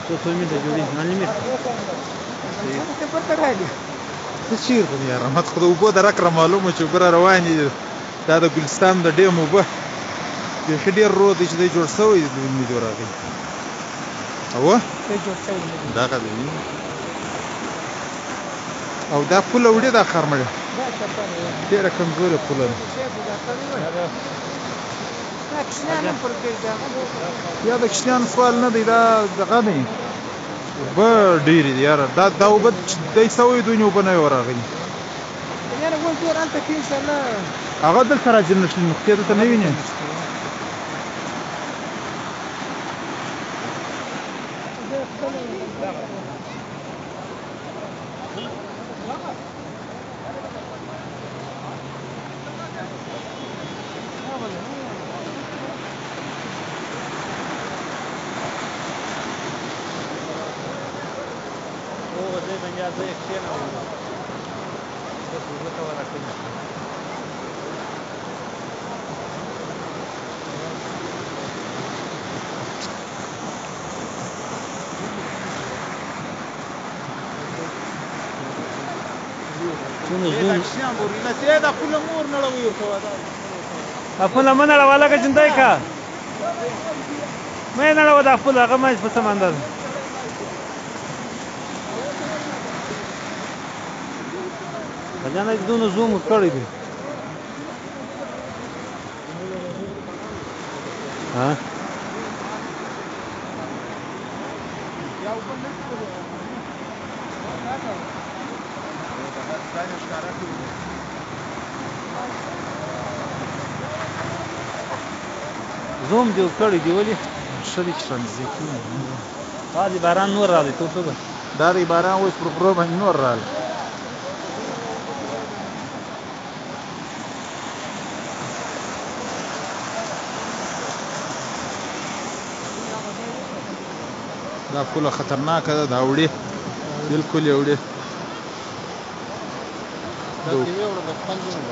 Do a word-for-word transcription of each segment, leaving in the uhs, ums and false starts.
څو میټر جوړي ان لیمټ څه پرته راځي څه چیر خو یار مت خو د اوبو درک را معلومه چې اوبه را روانې دي دا د ګلستان د ډیم اوبه بیخي ډېر رود دی چې دی جوړ شوی دی نه دی راغلی اوه دغه دی او دا پوله وړې دا خرمړې ډېره کمزورې پوله ده یا د کشمیانو سوال نه دی دا دغه دی اوبه ډېرې دي یاره دا دا اوبه دی سوی دوی نه اوبه نه وي راغلي هغه دلته راځي نښلي نقطې دلته نه وینې خپل من له والا کا چنتای کا مې نه له ودا خپل هغه مې په سمندر بجانه دونه زوم کړی دی ها زوم دی کړی دی ولې شری چرنځي دا دی باران نور راځي ته څه دا دی باران اوس پر پرو باندې نور راځي دا پوله خطرناکه ده دا وړې بالکل یې وړې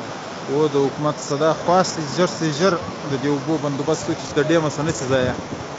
و د حکومت صدا خواست ژر سي ژر د دې اوبو بندوبست وکړي چې د ډیمه څه نه شي ضایع